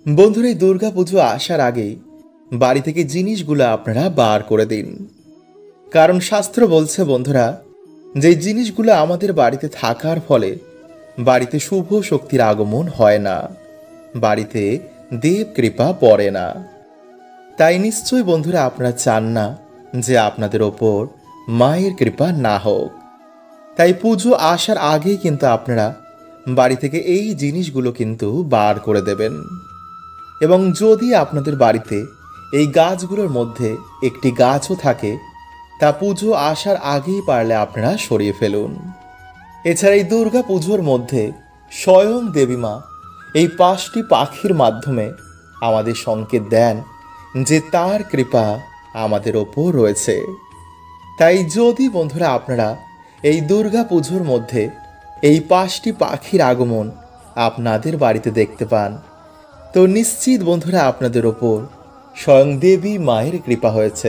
বন্ধুরা, এই দুর্গা পুজো আসার আগে বাড়ি থেকে জিনিসগুলো আপনারা বার করে দিন। কারণ শাস্ত্র বলছে বন্ধুরা, যে জিনিসগুলো আমাদের বাড়িতে থাকার ফলে বাড়িতে শুভ শক্তির আগমন হয় না, বাড়িতে দেব কৃপা পড়ে না। তাই নিশ্চয়ই বন্ধুরা আপনারা চান না যে আপনাদের ওপর মায়ের কৃপা না হোক। তাই পুজো আসার আগেই কিন্তু আপনারা বাড়ি থেকে এই জিনিসগুলো কিন্তু বার করে দেবেন। এবং যদি আপনাদের বাড়িতে এই গাছগুলোর মধ্যে একটি গাছও থাকে, তা পুজো আসার আগেই পারলে আপনারা সরিয়ে ফেলুন। এছাড়া এই দুর্গা পুজোর মধ্যে স্বয়ং দেবীমা এই 5টি পাখির মাধ্যমে আমাদের সংকেত দেন যে তার কৃপা আমাদের ওপর রয়েছে। তাই যদি বন্ধুরা আপনারা এই দুর্গা পুজোর মধ্যে এই 5টি পাখির আগমন আপনাদের বাড়িতে দেখতে পান, তো নিশ্চিত বন্ধুরা আপনাদের ওপর স্বয়ং দেবী মায়ের কৃপা হয়েছে।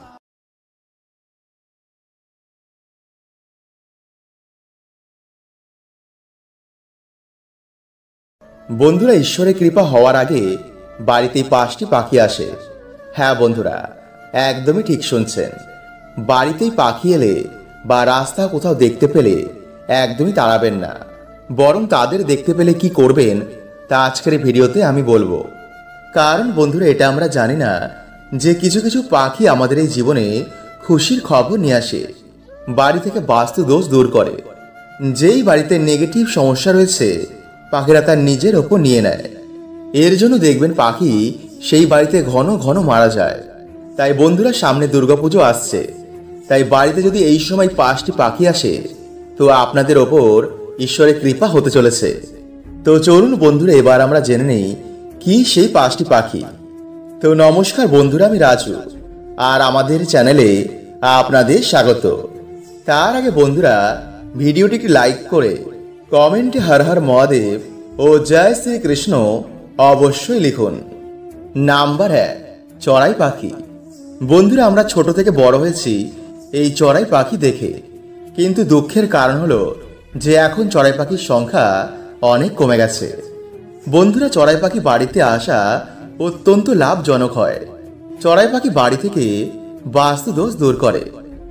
বন্ধুরা, ঈশ্বরের কৃপা হওয়ার আগে বাড়িতে 5টি পাখি আসে। হ্যাঁ বন্ধুরা, একদমই ঠিক শুনছেন। বাড়িতেই পাখি এলে বা রাস্তা কোথাও দেখতে পেলে একদমই তাড়াবেন না, বরং তাদের দেখতে পেলে কি করবেন তা আজকের ভিডিওতে আমি বলবো। কারণ বন্ধুরা, এটা আমরা জানি না যে কিছু কিছু পাখি আমাদের এই জীবনে খুশির খবর নিয়ে আসে, বাড়ি থেকে বাস্তু দোষ দূর করে। যেই বাড়িতে নেগেটিভ সমস্যা রয়েছে পাখিরা তার নিজের ওপর নিয়ে নেয়। এর জন্য দেখবেন পাখি সেই বাড়িতে ঘন ঘন মারা যায়। তাই বন্ধুরা, সামনে দুর্গাপুজো আসছে, তাই বাড়িতে যদি এই সময় 5টি পাখি আসে তো আপনাদের ওপর ঈশ্বরের কৃপা হতে চলেছে। তো চলুন বন্ধুরা, এবার আমরা জেনে নেই কি সেই 5টি পাখি। তো নমস্কার বন্ধুরা, আমি রাজু, আর আমাদের চ্যানেলে আপনাদের স্বাগত। তার আগে বন্ধুরা, ভিডিওটিকে লাইক করে কমেন্টে হর হর মহাদেব ও জয় শ্রীকৃষ্ণ অবশ্যই লিখুন। নাম্বার 1, চড়াই পাখি। বন্ধুরা, আমরা ছোট থেকে বড় হয়েছি এই চড়াই পাখি দেখে, কিন্তু দুঃখের কারণ হলো যে এখন চড়াই পাখির সংখ্যা অনেক কমে গেছে। বন্ধুরা, চড়াই পাখি বাড়িতে আসা অত্যন্ত লাভজনক হয়। চড়াই পাখি বাড়ি থেকে বাস্তু দোষ দূর করে।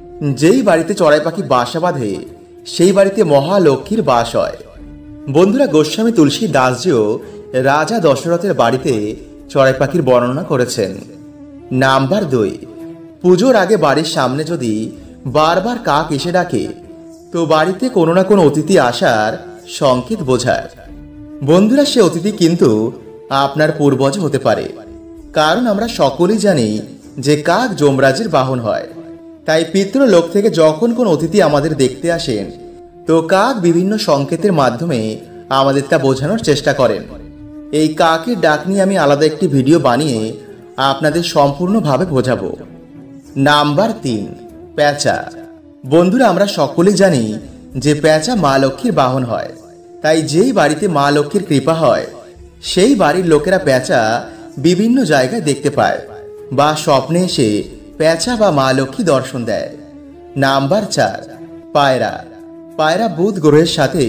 যেই বাড়িতে চড়াই পাখি বাসা বাঁধে সেই বাড়িতে মহালক্ষ্মীর বাস হয়। বন্ধুরা, গোস্বামী তুলসী দাসজিও রাজা দশরথের বাড়িতে চড়াই পাখির বর্ণনা করেছেন। নাম্বার 2, পুজোর আগে বাড়ির সামনে যদি বারবার কাক এসে ডাকে তো বাড়িতে কোনো না কোনো অতিথি আসার সংকেত বোঝায়। বন্ধুরা, সে অতিথি কিন্তু আপনার পূর্বজ হতে পারে, কারণ আমরা সকলেই জানি যে কাক যমরাজের বাহন হয়। তাই পিতৃলোক থেকে যখন কোন অতিথি আমাদের দেখতে আসেন তো কাক বিভিন্ন সংকেতের মাধ্যমে আমাদের তা বোঝানোর চেষ্টা করেন। এই কাকের ডাক নিয়ে আমি আলাদা একটি ভিডিও বানিয়ে আপনাদের সম্পূর্ণভাবে বোঝাবো। নাম্বার 3, পেঁচা। বন্ধুরা, আমরা সকলেই জানি যে পেঁচা মা লক্ষ্মীর বাহন হয়। তাই যেই বাড়িতে মা লক্ষ্মীর কৃপা হয় সেই বাড়ির লোকেরা পেঁচা বিভিন্ন জায়গায় দেখতে পায় বা স্বপ্নে এসে পেঁচা বা মা লক্ষ্মী দর্শন দেয়। নাম্বার 4, পায়রা। পায়রা বুধ গ্রহের সাথে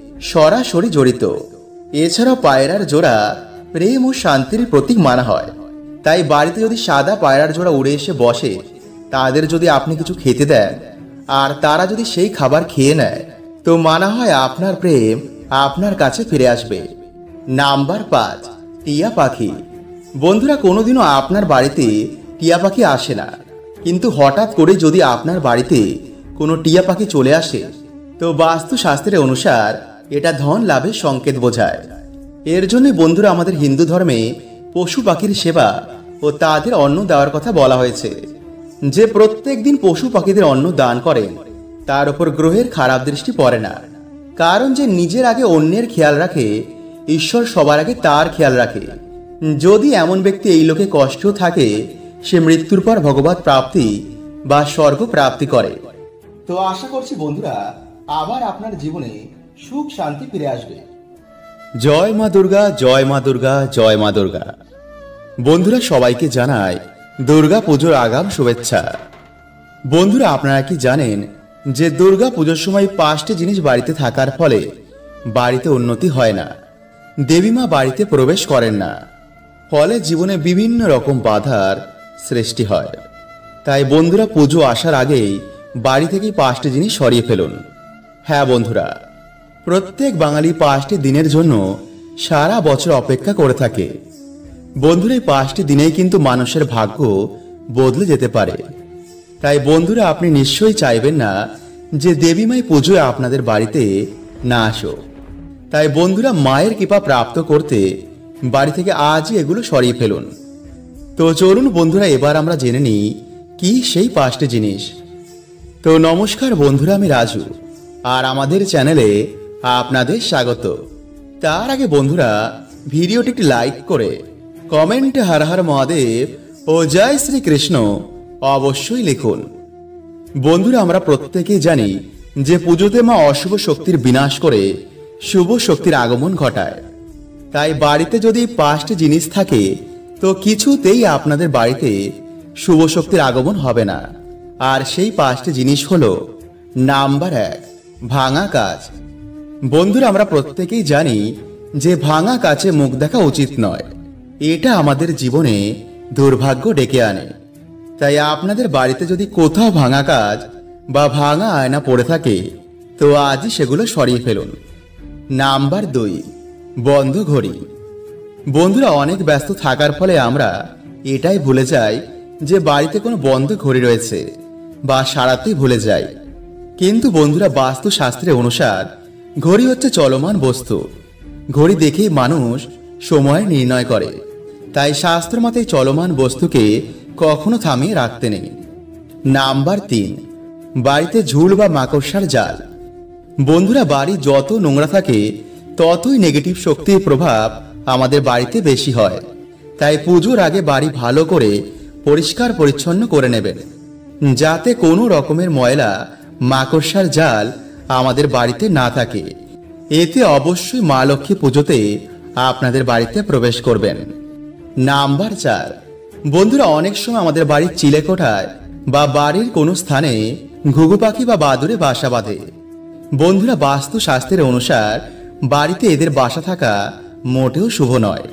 সরাসরি জড়িত। এছাড়াও পায়রার জোড়া প্রেম ও শান্তির প্রতীক মানা হয়। তাই বাড়িতে যদি সাদা পায়রার জোড়া উড়ে এসে বসে, তাদের যদি আপনি কিছু খেতে দেন আর তারা যদি সেই খাবার খেয়ে নেয় তো মানা হয় আপনার প্রেম আপনার কাছে ফিরে আসবে। নাম্বার 5, টিয়া পাখি। বন্ধুরা, কোনোদিনও আপনার বাড়িতে টিয়া পাখি আসে না, কিন্তু হঠাৎ করে যদি আপনার বাড়িতে কোনো টিয়া পাখি চলে আসে তো বাস্তুশাস্ত্রের অনুসার এটা ধন লাভের সংকেত বোঝায়। এর জন্য বন্ধুরা, আমাদের হিন্দু ধর্মে পশু পাখির সেবা ও তাদের অন্ন দেওয়ার কথা বলা হয়েছে। যে প্রত্যেক দিন পশু পাখিদের অন্ন দান করেন তার উপর গ্রহের খারাপ দৃষ্টি পড়ে না। কারণ যে নিজের আগে অন্যের খেয়াল রাখে, ঈশ্বর সবার আগে তার খেয়াল রাখে। যদি এমন ব্যক্তি এই লোকে কষ্ট থাকে, সে মৃত্যুর পর ভগবত প্রাপ্তি বা স্বর্গ প্রাপ্তি করে। তো আশা করছি বন্ধুরা, আবার আপনার জীবনে সুখ শান্তি ফিরে আসবে। জয় মা দুর্গা, জয় মা দুর্গা, জয় মা দুর্গা। বন্ধুরা, সবাইকে জানাই দুর্গা পুজোর আগাম শুভেচ্ছা। বন্ধুরা, আপনারা কি জানেন যে দুর্গা পুজোর সময় 5টি জিনিস বাড়িতে থাকার ফলে বাড়িতে উন্নতি হয় না, দেবীমা বাড়িতে প্রবেশ করেন না। ফলে জীবনে বিভিন্ন রকম বাধার সৃষ্টি হয়। তাই বন্ধুরা, পুজো আসার আগেই বাড়ি থেকে 5টি জিনিস সরিয়ে ফেলুন। হ্যাঁ বন্ধুরা, প্রত্যেক বাঙালি 5টি দিনের জন্য সারা বছর অপেক্ষা করে থাকে। বন্ধুরা, এই 5টি দিনেই কিন্তু মানুষের ভাগ্য বদলে যেতে পারে। তাই বন্ধুরা, আপনি নিশ্চয়ই চাইবেন না যে দেবীমাই পুজোয় আপনাদের বাড়িতে না আসো। তাই বন্ধুরা, মায়ের কৃপা প্রাপ্ত করতে বাড়ি থেকে আজই এগুলো সরিয়ে ফেলুন। তো চলুন বন্ধুরা, এবার আমরা জেনে নিই কি সেই 5টি জিনিস। তো নমস্কার বন্ধুরা, আমি রাজু, আর আমাদের চ্যানেলে আপনাদের স্বাগত। তার আগে বন্ধুরা, ভিডিওটি একটি লাইক করে কমেন্টে হর হর মহাদেব ও জয় শ্রীকৃষ্ণ অবশ্যই লিখুন। বন্ধুরা, আমরা প্রত্যেকেই জানি যে পুজোতে মা অশুভ শক্তির বিনাশ করে শুভ শক্তির আগমন ঘটায়। তাই বাড়িতে যদি 5টি জিনিস থাকে তো কিছুতেই আপনাদের বাড়িতে শুভ শক্তির আগমন হবে না। আর সেই 5টি জিনিস হলো, নাম্বার 1, ভাঙা কাঁচ। বন্ধুরা, আমরা প্রত্যেকেই জানি যে ভাঙা কাঁচে মুখ দেখা উচিত নয়। এটা আমাদের জীবনে দুর্ভাগ্য ডেকে আনে। তাই আপনাদের বাড়িতে যদি কোথাও ভাঙা কাঁচ বা ভাঙা আয়না পড়ে থাকে তো আজই সেগুলো সরিয়ে ফেলুন। নাম্বার 2, বন্ধ ঘড়ি। বন্ধুরা, অনেক ব্যস্ত থাকার ফলে আমরা এটাই ভুলে যাই যে বাড়িতে কোনো বন্ধ ঘড়ি রয়েছে বা সারাতেই ভুলে যাই। কিন্তু বন্ধুরা, বাস্তুশাস্ত্রে অনুসার ঘড়ি হচ্ছে চলমান বস্তু। ঘড়ি দেখেই মানুষ সময় নির্ণয় করে। তাই শাস্ত্র মতে চলমান বস্তুকে কখনো থামিয়ে রাখতে নেই। নাম্বার 3, বাড়িতে ঝুল বা মাকড়সার জাল। বন্ধুরা, বাড়ি যত নোংরা থাকে ততই নেগেটিভ শক্তির প্রভাব আমাদের বাড়িতে বেশি হয়। তাই পুজোর আগে বাড়ি ভালো করে পরিষ্কার পরিচ্ছন্ন করে নেবেন, যাতে কোনো রকমের ময়লা মাকড়সার জাল আমাদের বাড়িতে না থাকে। এতে অবশ্যই মা লক্ষ্মী পুজোতে আপনাদের বাড়িতে প্রবেশ করবেন। নাম্বার 4, বন্ধুরা, অনেক সময় আমাদের বাড়ির চিলেকোঠায় বা বাড়ির কোনো স্থানে ঘুঘু পাখি বা বাদুড়ে বাসা বাঁধে। বন্ধুরা, বাস্তুশাস্ত্রের অনুসার বাড়িতে এদের বাসা থাকা মোটেও শুভ নয়।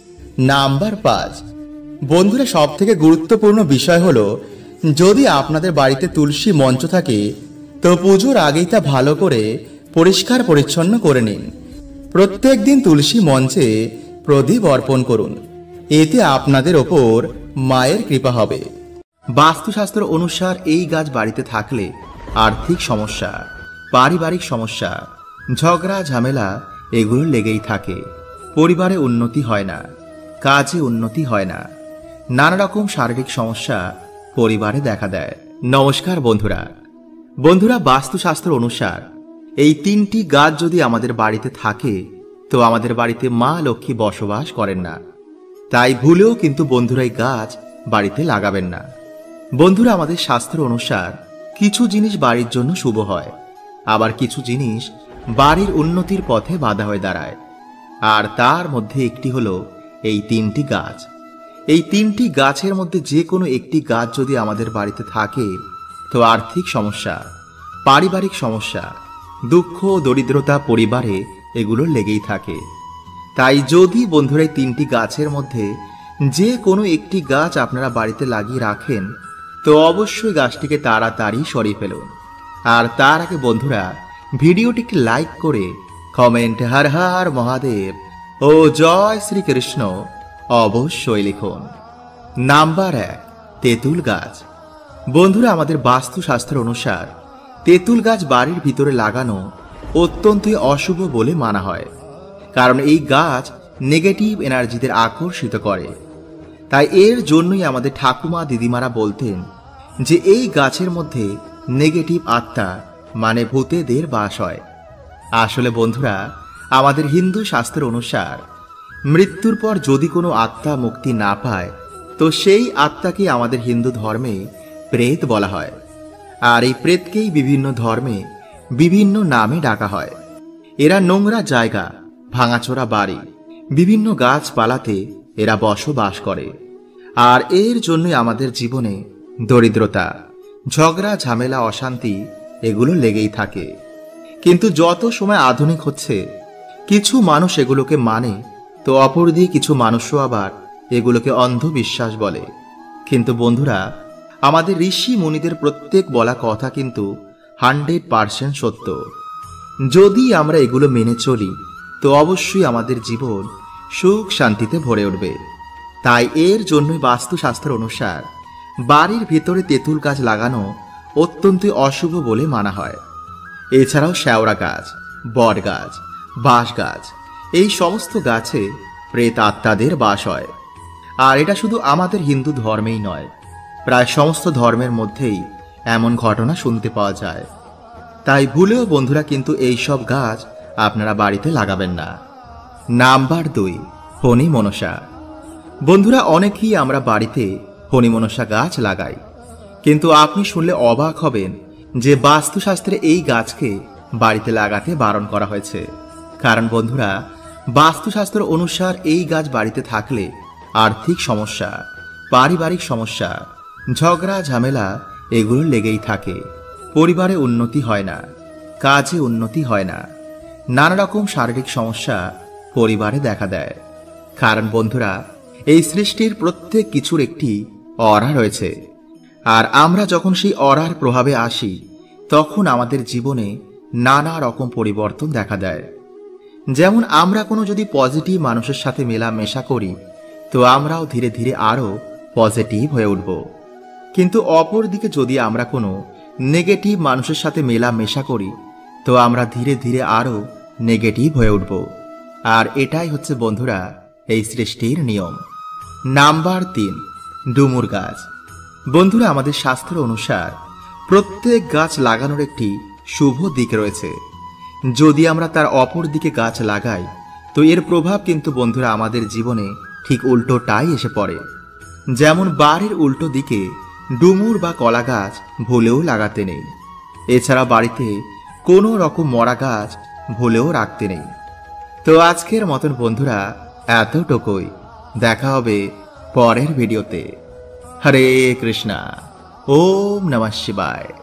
নাম্বার 5, বন্ধুরা, সব থেকে গুরুত্বপূর্ণ বিষয় হলো, যদি আপনাদের বাড়িতে তুলসী মঞ্চ থাকে তো পুজোর আগেই তা ভালো করে পরিষ্কার পরিচ্ছন্ন করে নিন। প্রত্যেক দিন তুলসী মঞ্চে প্রদীপ অর্পণ করুন। এতে আপনাদের ওপর মায়ের কৃপা হবে। বাস্তুশাস্ত্র অনুসার এই গাছ বাড়িতে থাকলে আর্থিক সমস্যা, পারিবারিক সমস্যা, ঝগড়া ঝামেলা এগুলো লেগেই থাকে। পরিবারে উন্নতি হয় না, কাজে উন্নতি হয় না, নানা রকম শারীরিক সমস্যা পরিবারে দেখা দেয়। নমস্কার বন্ধুরা, বাস্তুশাস্ত্র অনুসার এই 3টি গাছ যদি আমাদের বাড়িতে থাকে তো আমাদের বাড়িতে মা লক্ষ্মী বসবাস করেন না। তাই ভুলেও কিন্তু বন্ধুরা এই গাছ বাড়িতে লাগাবেন না। বন্ধুরা, আমাদের শাস্ত্র অনুসার কিছু জিনিস বাড়ির জন্য শুভ হয়, আবার কিছু জিনিস বাড়ির উন্নতির পথে বাধা হয়ে দাঁড়ায়। আর তার মধ্যে একটি হলো এই 3টি গাছ। এই 3টি গাছের মধ্যে যে কোনো একটি গাছ যদি আমাদের বাড়িতে থাকে তো আর্থিক সমস্যা, পারিবারিক সমস্যা, দুঃখ দরিদ্রতা পরিবারে এগুলো লেগেই থাকে। তাই যদি বন্ধুরা এই 3টি গাছের মধ্যে যে কোনো একটি গাছ আপনারা বাড়িতে লাগিয়ে রাখেন তো অবশ্যই গাছটিকে তাড়াতাড়ি সরিয়ে ফেলুন। আর তার আগে বন্ধুরা, ভিডিওটিকে লাইক করে কমেন্টে হর হর মহাদেব ও জয় শ্রীকৃষ্ণ অবশ্যই লিখুন। নাম্বার 1, তেঁতুল গাছ। বন্ধুরা, আমাদের বাস্তুশাস্ত্র অনুসার তেঁতুল গাছ বাড়ির ভিতরে লাগানো অত্যন্তই অশুভ বলে মানা হয়, কারণ এই গাছ নেগেটিভ এনার্জিদের আকর্ষিত করে। তাই এর জন্যই আমাদের ঠাকুমা দিদিমারা বলতেন যে এই গাছের মধ্যে নেগেটিভ আত্মা মানে ভূতেদের বাস হয়। আসলে বন্ধুরা, আমাদের হিন্দু শাস্ত্র অনুসার মৃত্যুর পর যদি কোনো আত্মা মুক্তি না পায় তো সেই আত্মাকে আমাদের হিন্দু ধর্মে প্রেত বলা হয়। আর এই প্রেতকেই বিভিন্ন ধর্মে বিভিন্ন নামে ডাকা হয়। এরা নোংরা জায়গা, ভাঙাচোরা বাড়ি, বিভিন্ন গাছপালাতে এরা বসবাস করে। আর এর জন্যই আমাদের জীবনে দরিদ্রতা, ঝগড়া ঝামেলা, অশান্তি এগুলো লেগেই থাকে। কিন্তু যত সময় আধুনিক হচ্ছে কিছু মানুষ এগুলোকে মানে, তো অপরদিকে কিছু মানুষও আবার এগুলোকে অন্ধবিশ্বাস বলে। কিন্তু বন্ধুরা, আমাদের ঋষি মুনিদের প্রত্যেক বলা কথা কিন্তু 100% সত্য। যদি আমরা এগুলো মেনে চলি তো অবশ্যই আমাদের জীবন সুখ শান্তিতে ভরে উঠবে। তাই এর জন্যই বাস্তুশাস্ত্র অনুসার বাড়ির ভিতরে তেঁতুল গাছ লাগানো অত্যন্ত অশুভ বলে মানা হয়। এছাড়াও শেওড়া গাছ, বট গাছ, বাঁশ গাছ, এই সমস্ত গাছে প্রেত আত্মাদের বাস হয়। আর এটা শুধু আমাদের হিন্দু ধর্মেই নয়, প্রায় সমস্ত ধর্মের মধ্যেই এমন ঘটনা শুনতে পাওয়া যায়। তাই ভুলেও বন্ধুরা কিন্তু এই সব গাছ আপনারা বাড়িতে লাগাবেন না। নাম্বার 2, ফণী মনসা। বন্ধুরা, অনেকেই আমরা বাড়িতে ফণী মনসা গাছ লাগাই, কিন্তু আপনি শুনলে অবাক হবেন যে বাস্তুশাস্ত্রে এই গাছকে বাড়িতে লাগাতে বারণ করা হয়েছে। কারণ বন্ধুরা, বাস্তুশাস্ত্র অনুসার এই গাছ বাড়িতে থাকলে আর্থিক সমস্যা, পারিবারিক সমস্যা, ঝগড়া ঝামেলা এগুলো লেগেই থাকে। পরিবারে উন্নতি হয় না, কাজে উন্নতি হয় না, নানা রকম শারীরিক সমস্যা পরিবারে দেখা দেয়। কারণ বন্ধুরা, এই সৃষ্টির প্রত্যেক কিছুর একটি অরা রয়েছে, আর আমরা যখন সেই অরার প্রভাবে আসি তখন আমাদের জীবনে নানা রকম পরিবর্তন দেখা দেয়। যেমন আমরা কোনো যদি পজিটিভ মানুষের সাথে মেলামেশা করি তো আমরাও ধীরে ধীরে আরও পজিটিভ হয়ে উঠব। কিন্তু অপর দিকে যদি আমরা কোনো নেগেটিভ মানুষের সাথে মেলামেশা করি তো আমরা ধীরে ধীরে আরও নেগেটিভ হয়ে উঠব। আর এটাই হচ্ছে বন্ধুরা এই সৃষ্টির নিয়ম। নাম্বার 3, ডুমুর গাছ। বন্ধুরা, আমাদের শাস্ত্র অনুসার প্রত্যেক গাছ লাগানোর একটি শুভ দিক রয়েছে। যদি আমরা তার অপর দিকে গাছ লাগাই তো এর প্রভাব কিন্তু বন্ধুরা আমাদের জীবনে ঠিক উল্টোটাই এসে পড়ে। যেমন বাড়ির উল্টো দিকে ডুমুর বা কলা গাছ ভুলেও লাগাতে নেই। এছাড়া বাড়িতে কোনো রকম মরা গাছ ভুলেও রাখতে নেই। তো আজকের মতন বন্ধুরা এতটুকুই। দেখা হবে পরের ভিডিওতে। হরে কৃষ্ণা। ওম নমঃ শিবায়।